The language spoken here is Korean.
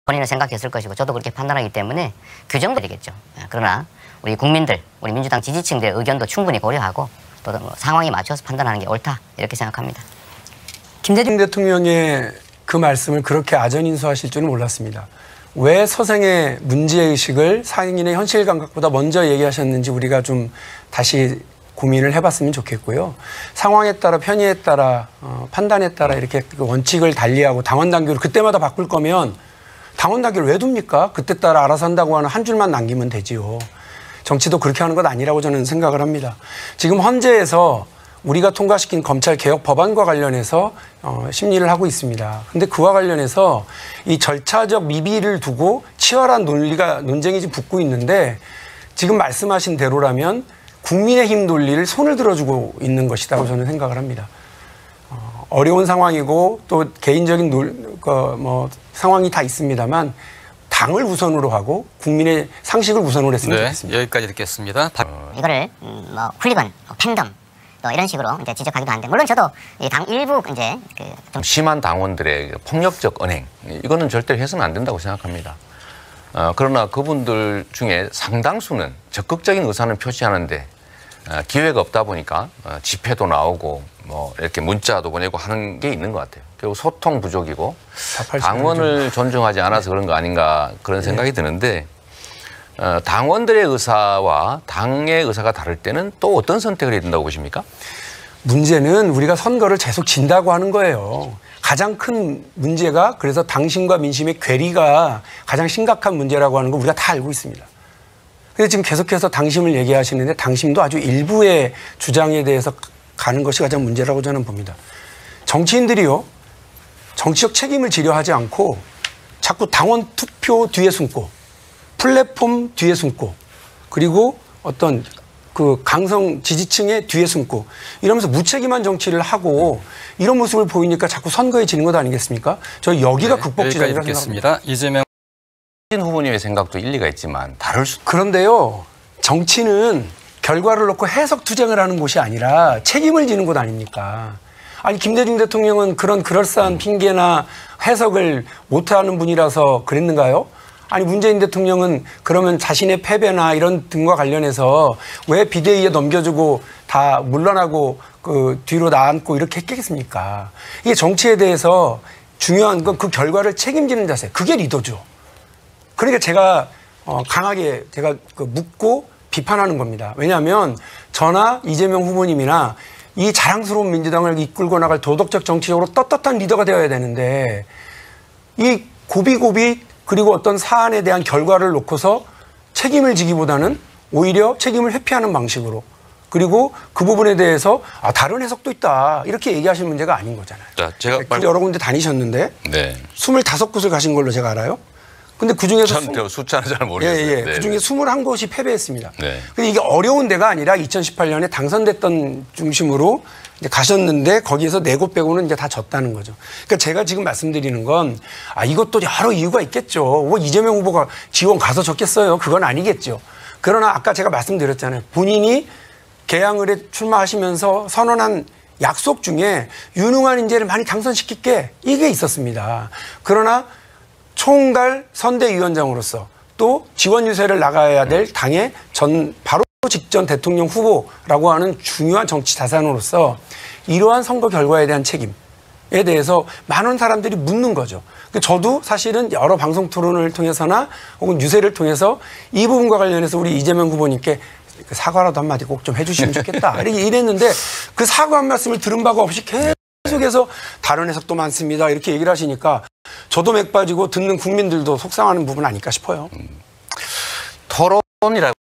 본인은 생각했을 것이고 저도 그렇게 판단하기 때문에 규정되겠죠. 그러나 우리 국민들, 우리 민주당 지지층들의 의견도 충분히 고려하고 또 상황에 맞춰서 판단하는 게 옳다 이렇게 생각합니다. 김대중 대통령의 그 말씀을 그렇게 아전인수하실 줄은 몰랐습니다. 왜 서생의 문제의식을 상인의 현실 감각보다 먼저 얘기하셨는지 우리가 좀 다시 고민을 해봤으면 좋겠고요. 상황에 따라 편의에 따라 판단에 따라 이렇게 그 원칙을 달리하고 당원 당규를 그때마다 바꿀 거면 당원 당규를 왜 둡니까? 그때 따라 알아서 한다고 하는 한 줄만 남기면 되지요. 정치도 그렇게 하는 것 아니라고 저는 생각을 합니다. 지금 헌재에서 우리가 통과시킨 검찰개혁 법안과 관련해서 심리를 하고 있습니다. 그런데 그와 관련해서 이 절차적 미비를 두고 치열한 논쟁이 지금 붙고 있는데 지금 말씀하신 대로라면 국민의힘 논리를 손을 들어주고 있는 것이라고 저는 생각을 합니다. 어려운 상황이고 또 개인적인 상황이 다 있습니다만 당을 우선으로 하고 국민의 상식을 우선으로 했으면 좋겠습니다. 여기까지 듣겠습니다. 이거를 훌리건, 팬덤 또 이런 식으로 이제 지적하기도 하는데 물론 저도 이 당 일부 이제 좀 심한 당원들의 폭력적 언행 이거는 절대로 해서는 안 된다고 생각합니다. 그러나 그분들 중에 상당수는 적극적인 의사는 표시하는데 기회가 없다 보니까 집회도 나오고 뭐 이렇게 문자도 보내고 하는 게 있는 것 같아요. 결국 소통 부족이고 당원을 존중하지 않아서 그런 거 아닌가 그런 생각이 드는데 당원들의 의사와 당의 의사가 다를 때는 또 어떤 선택을 해야 된다고 보십니까? 문제는 우리가 선거를 계속 진다고 하는 거예요. 가장 큰 문제가 그래서 당심과 민심의 괴리가 가장 심각한 문제라고 하는 거 우리가 다 알고 있습니다. 근데 지금 계속해서 당심을 얘기하시는데 당심도 아주 일부의 주장에 대해서 가는 것이 가장 문제라고 저는 봅니다. 정치인들이요. 정치적 책임을 지려 하지 않고 자꾸 당원 투표 뒤에 숨고 플랫폼 뒤에 숨고 그리고 어떤 그 강성 지지층의 뒤에 숨고 이러면서 무책임한 정치를 하고 이런 모습을 보이니까 자꾸 선거에 지는 것 아니겠습니까? 저 여기가 극복지점이라고 생각합니다. 이재명 후보님의 생각도 일리가 있지만 다를 수. 그런데요. 정치는 결과를 놓고 해석 투쟁을 하는 곳이 아니라 책임을 지는 곳 아닙니까? 아니 김대중 대통령은 그런 그럴싸한 핑계나 해석을 못하는 분이라서 그랬는가요? 아니 문재인 대통령은 그러면 자신의 패배나 이런 등과 관련해서 왜 비대위에 넘겨주고 다 물러나고 그 뒤로 나앉고 이렇게 했겠습니까? 이게 정치에 대해서 중요한 건 그 결과를 책임지는 자세. 그게 리더죠. 그러니까 제가 강하게 제가 묻고 비판하는 겁니다. 왜냐하면 저나 이재명 후보님이나 이 자랑스러운 민주당을 이끌고 나갈 도덕적 정치적으로 떳떳한 리더가 되어야 되는데 이 고비고비 그리고 어떤 사안에 대한 결과를 놓고서 책임을 지기보다는 오히려 책임을 회피하는 방식으로 그리고 그 부분에 대해서 다른 해석도 있다 이렇게 얘기하실 문제가 아닌 거잖아요. 자, 제가 여러 군데 다니셨는데 25곳을 가신 걸로 제가 알아요. 근데 그중에서 숫자는 잘 모르겠어요. 네. 그중에 21곳이 패배했습니다. 네. 근데 이게 어려운 데가 아니라 2018년에 당선됐던 중심으로 이제 가셨는데 거기에서 4곳 빼고는 이제 다 졌다는 거죠. 그러니까 제가 지금 말씀드리는 건 이것도 여러 이유가 있겠죠. 뭐 이재명 후보가 지원 가서 졌겠어요. 그건 아니겠죠. 그러나 아까 제가 말씀드렸잖아요. 본인이 개항을에 출마하시면서 선언한 약속 중에 유능한 인재를 많이 당선시킬게 이게 있었습니다. 그러나 총괄 선대위원장으로서 또 지원 유세를 나가야 될 당의 바로 직전 대통령 후보라고 하는 중요한 정치 자산으로서 이러한 선거 결과에 대한 책임에 대해서 많은 사람들이 묻는 거죠. 저도 사실은 여러 방송 토론을 통해서나 혹은 유세를 통해서 이 부분과 관련해서 우리 이재명 후보님께 사과라도 한마디 꼭 좀 해주시면 좋겠다. 이렇게 이랬는데 그 사과 한 말씀을 들은 바가 없이 계속해서 다른 해석도 많습니다. 이렇게 얘기를 하시니까 저도 맥 빠지고 듣는 국민들도 속상하는 부분 아닐까 싶어요. 토론이라고